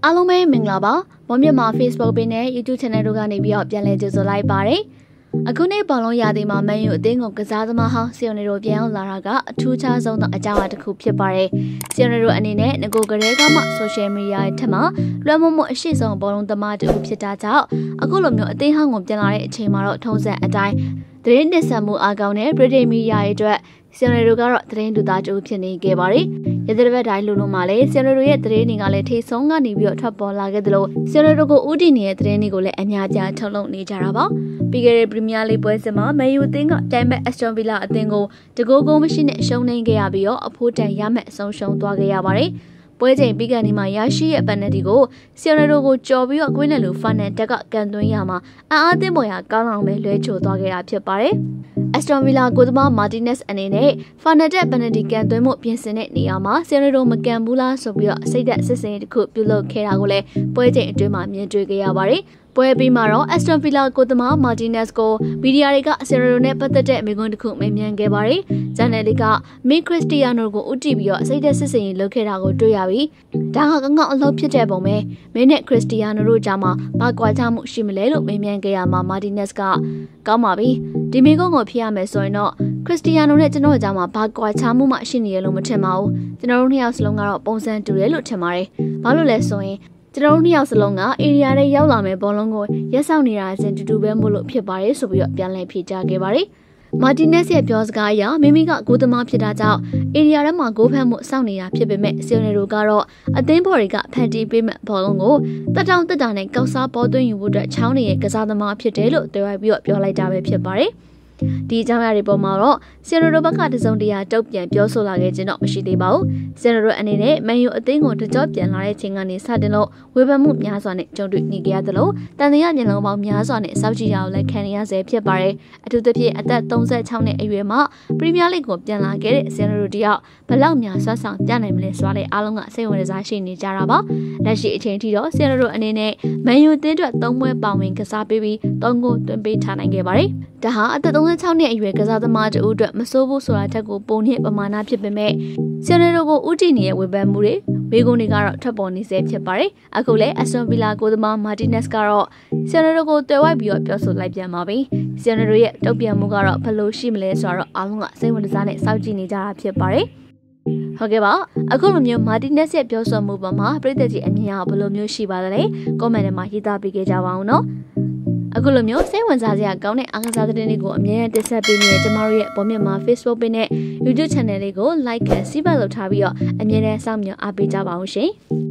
အားလုံးပဲမင်္ဂလာပါမော်မြတ်မှာ Facebook ပင်နဲ့ YouTube Channel တို့ကနေပြီးတော့ပြန်လည်ကြိုဆိုလိုက်ပါတယ်အခုနေ့ဘောလုံးရာသီမှာမန်ယူအသင်းကိုကစားသမားဟောင်းဆီယိုနေတို့ပြန်ရောက်လာတာကအထူးခြားဆုံးသောအကြောင်းအရာတစ်ခုဖြစ်ပါတယ်ဆီယိုနေတို့အနေနဲ့ငကိုကလေးကမှ social media ရဲ့ထက်မှာလွှမ်းမိုးမှုအရှိဆုံးဘောလုံးသမားတူဖြစ်တာကြောင့်အခုလိုမျိုးအသင်းဟောင်းကိုပြန်လာတဲ့အချိန်မှာတော့ထုံးစံအတိုင်းသတင်းတင်ဆက်မှုအားကောင်းတဲ့ British Media ရဲ့အတွက်ဆီယိုနေတို့ကတော့သတင်းတူသားတူဖြစ်နေခဲ့ပါတယ်ရတဲ့ဘက်တိုင်းလူလုံးမှာလည်းဆီယိုနေတို့ရဲ့သတင်းတွေကလည်းထိဆုံးကနေပြီးတော့ထွက်ပေါ်လာခဲ့သလိုဆီယိုနေတို့ကိုဥတီနေတဲ့သတင်းတွေကိုလည်းအများကြီးထုတ်လုပ်နေကြတာပါပြီးခဲ့တဲ့ Premier League ပွဲစဉ်မှာမန်ယူအသင်းကတိုင်ဘက် Aston Villa အသင်းကိုတကိုးကုန်းမရှိနဲ့ရှုံးနိမ့်ခဲ့ရပြီးတော့အဖိုးတန်ရမဲ့အဆုံးရှုံးသွားခဲ့ရပါတယ်ပွဲချိန်ပြီးကန်ဒီမှာရရှိရဲ့ပန်နယ်တီကိုဆီယိုနေတို့ကိုကြော်ပြီးတော့ကွင်းနယ်လူဖာနန်တက်ကကန်သွင်းရမှာအားသိပေါ်ရကောင်းအောင်ပဲလွဲချိုသွားခဲ့တာဖြစ်ပါတယ်Aston Villa ကိုသမား Martinez အနေနဲ့ Fernandes penalty ကန်သွင်းမှုပြင်ဆင်တဲ့နေရာမှာဆီယိုနေတို့မကန်ဘူးလားဆိုပြီးတော့စိတ်သက်စစ်စင်တစ်ခုပြုလုပ်ခဲ့တာကိုလည်းပွဲချိန်အတွင်းမှာမြင်တွေ့ခဲ့ရပါတယ်ပွဲပြီးမှာတော့ Aston Villa ကိုသမား Martinez ကိုမီဒီယာတွေကဆီယိုနေတို့နဲ့ပတ်သက်တဲ့မိန့်ခွန်းတစ်ခုမေးမြန်းခဲ့ပါတယ်။ဂျန်နယ်လီကမင်းခရစ္စတီယာနိုကိုဦးတည်ပြီးတော့စိတ်သက်စစ်စင်လုပ်ခဲ့တာကိုတွေ့ရပြီးဒါကကောင်းအလုပ်ဖြစ်တဲ့ပုံပဲမင်းနဲ့ခရစ္စတီယာနိုတို့ကြားမှာဘာကွာခြားမှုရှိမလဲလို့မေးမြန်းခဲ့ရမှာ Martinez ကကောင်းပါပြီဒီမိန့်ခွန်းကိုဖြေရမယ်ဆိုရင်တော့ခရစ္စတီယာနိုနဲ့ကျွန်တော်ကြားမှာဘာကွာခြားမှုမှရှိနေရလို့မထင်ပါဘူးကျွန်တော်တို့နှစ်ယောက်စလုံးကတော့ပုံစံတူတယ်လို့ထင်ပါတယ်ဘာလို့လဲဆိုရင်ကျွန်တော်တို့နှစ်ယောက်စလုံးကအေရီယာထဲရောက်လာမယ်ဘောလုံးကိုရက်ဆောင်နေတာအစဉ်တူတူပဲမို့လို့ဖြစ်ပါတယ်ဆိုပြီးတော့ပြန်လည်ဖြေကြားခဲ့ပါတယ်မာတီနက်စ်ရဲ့ပြောစကားအရမိမိကဂိုးသမားဖြစ်တာကြောင့်အေရီယာထဲမှာဂိုးဖမ်းမှုစောင့်နေတာဖြစ်ပေမဲ့ဆီယိုနေတို့ကတော့အသင်းဘော်တွေကဖန်တီးပေးမဲ့ဘောလုံးကိုတက်တောင့်တက်တာနဲ့ကောက်စားပေါ်သွင်းယူဖို့အတွက်ချောင်းနေတဲ့ကစားသမားဖြစ်တယ်လို့တွေ့ရပြီးတော့ပြောလိုက်တာပဲဖြစ်ပါတယ်ဒီအကြောင်းအရာတွေပေါ်မှာတော့ဆီယိုနိုဘက်ကတစုံတရာတုတ်ပြန်ပြောဆိုလာခဲ့ခြင်းတော့မရှိသေးပါဘူး။ဆီယိုနိုအနေနဲ့မန်ယူအသင်းကိုတကြောပြန်လာတဲ့ချိန်ကနေစတင်လို့ဝေဖန်မှုများစွာနဲ့ကြုံတွေ့နေကြရသလိုတန်တရားမျက်လုံးပေါင်းများစွာနဲ့စောင့်ကြည့်ရအောင်လည်းခံရဆဲဖြစ်ပါတယ်။အထူးသဖြင့်အသက်36နှစ်အရွယ်မှာပရီးမီးယားလိဂ်ကိုပြန်လာခဲ့တဲ့ဆီယိုနိုတယောက်ဘလောက်များဆွမ်းဆောင်ပြနိုင်မလဲဆိုတာလည်းအားလုံးကစိတ်ဝင်စားရှိနေကြတာပါ။လက်ရှိအချိန်ထိတော့ဆီယိုနိုအနေနဲ့မန်ယူအသင်းအတွက်3ပွဲပါဝင်ကစားပေးပြီး3ဂိုးသွင်းပေးထားနိုင်ခဲ့ပါတယ်။ဒါဟာအသက်36နှစ်အရွယ်ကစားသမားတဦးအတွက်မဆိုးဘူးဆိုတာထက်ကိုပုံနဲ့ပမာဏဖြစ်ပေမဲ့ဆီယိုနေတို့ကိုဦးတည်နေတဲ့ဝေဖန်မှုတွေဘေးကုန်းတွေကတော့ထွက်ပေါ်နေစေဖြစ်ပါတယ်။အခုလည်း Aston Villa ကိုသမား Martinez ကတော့ဆီယိုနေတို့ကိုတွေ့ဝိုက်ပြီးတော့ပြောဆိုလိုက်ပြန်ပါပြီ။ဆီယိုနေတို့ရဲ့တုံ့ပြန်မှုကတော့ဘယ်လိုရှိမလဲဆိုတော့အားလုံးကစိတ်ဝင်စားနဲ့စောင့်ကြည့်နေကြတာဖြစ်ပါတယ်။ဟုတ်ကဲ့ပါအခုလိုမျိုး Martinez ရဲ့ပြောဆိုမှုပေါ်မှာပြည်သက်ကြီးအမြင်ကဘယ်လိုမျိုးရှိပါသလဲ comment ထဲမှာရေးသားပေးခဲ့ကြပါအောင်နော်အခုလိုမျိုးစိတ်ဝင်စားစရာကောင်းတဲ့အားကစားသတင်းတွေကိုအမြဲတမ်းတင်ဆက်ပေးနေတဲ့ကျမတို့ရဲ့ဘောမြတ်မှာ Facebook page နဲ့ YouTube channel လေးကို like and subscribe လုပ်ထားပြီးတော့အမြဲတမ်းစောင့်မျှော်အားပေးကြပါဦးရှင်